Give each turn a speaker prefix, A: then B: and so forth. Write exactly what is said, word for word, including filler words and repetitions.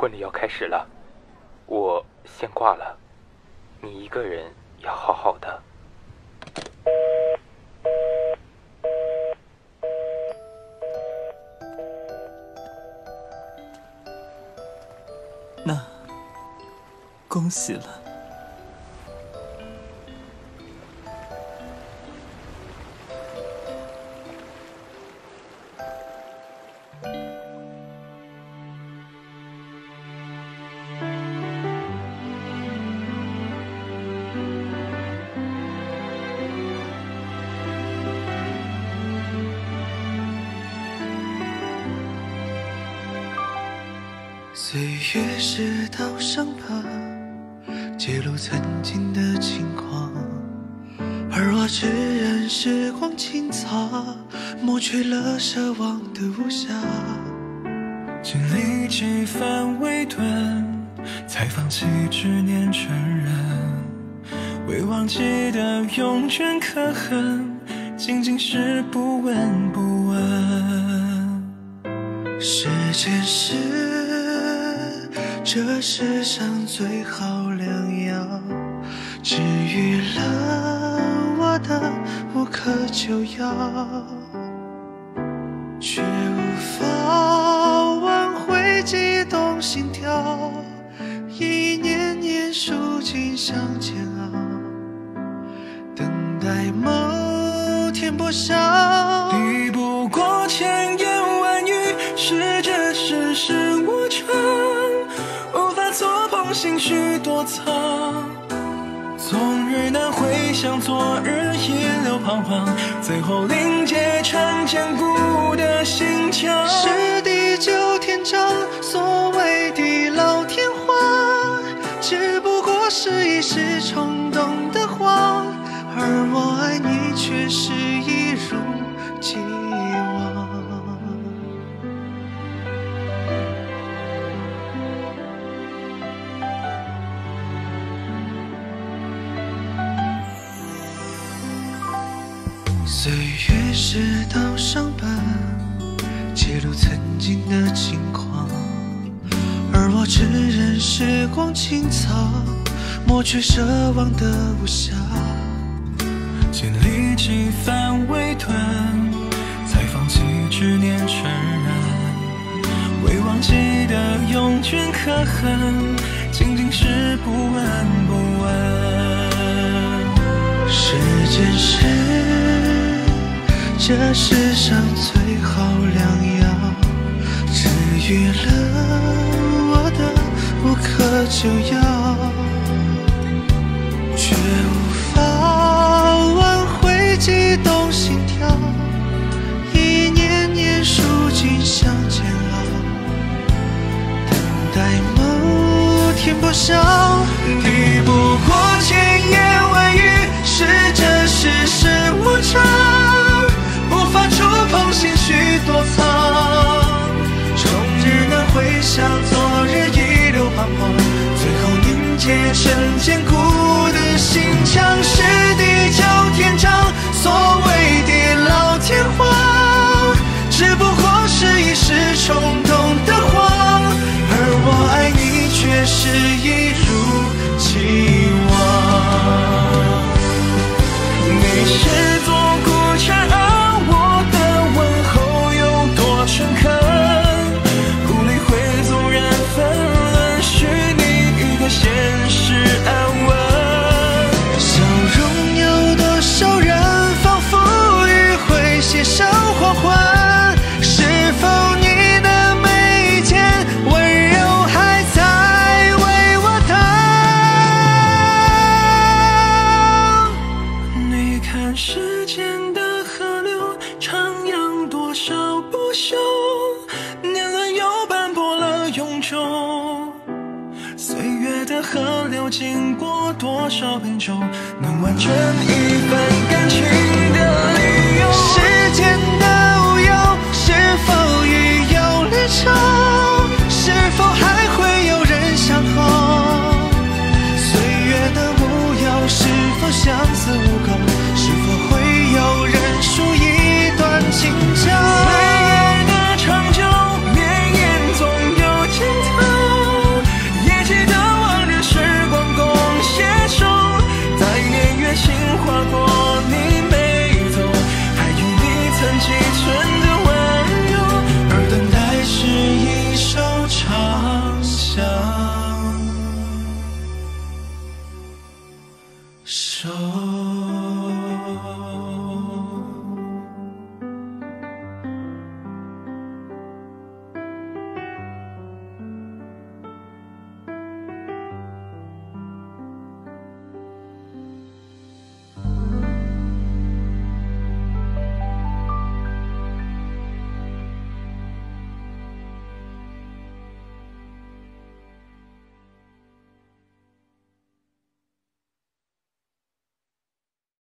A: 婚礼要开始了，我先挂了，你一个人要好好的。
B: 那恭喜了。
C: 岁月是道伤疤，揭露曾经的轻狂，而我只任时光轻擦，抹去了奢望的无暇。
D: 经历几番围顿，才放弃执念承认，未忘记的永远可恨，仅仅是不闻不问。
C: 时间是这世上最好良药，治愈了我的无可救药，却无法挽回悸动心跳，一年年数尽像煎熬，等待某天破晓。
D: 抵不过千言万语，是这世事无常，无法触碰心绪躲藏，昨日难回想，昨日一流彷徨，最后凝结成坚固的心墙。
C: 是地久天长，所谓地老天荒，只不过是一时冲动的慌，而我爱你却是一如既往。岁月是道伤疤，揭露曾经的轻狂，而我只任时光轻擦，抹去奢望的无暇。
D: 经历几番围顿，才放弃执念承认，未忘记的永远可恨，仅仅是不闻不问。
C: 时间是这世上最好良药，治愈了我的无可救药，却无法挽回悸动心跳，一年年数尽像煎熬，等待某天破晓。抵不过千言万语，是这世事无常，无法触碰心绪躲藏，终日难回想，昨日一流彷徨，最后凝结成坚固的心墙。是地久天长，所谓地老天荒，只不过是一时冲动的慌，而我爱你却是一如既往。
D: 你是座古城，而我的问候有多诚恳，不理会纵然纷乱，许你一个现实安稳。
C: 笑容有多少人仿佛迂回写上黄昏，是否你的每一天温柔还在为我等？
D: 你看时间的河流徜徉多少不朽，年轮又斑驳了永久，岁月的河流经过多少杯酒，能完成一份感情。